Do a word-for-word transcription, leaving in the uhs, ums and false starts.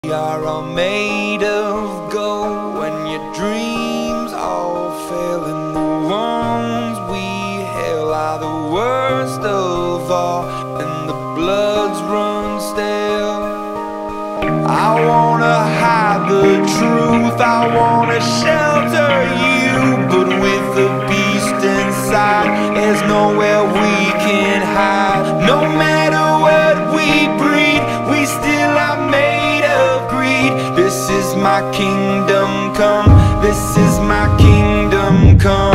We are all made of gold. When your dreams all fail, and the wounds we hail are the worst of all, and the bloods run stale. I wanna hide the truth, I wanna shelter you, but with the beast inside, there's nowhere we can hide. No matter what we breed, we still are made of greed. This is my kingdom come, this is my kingdom come.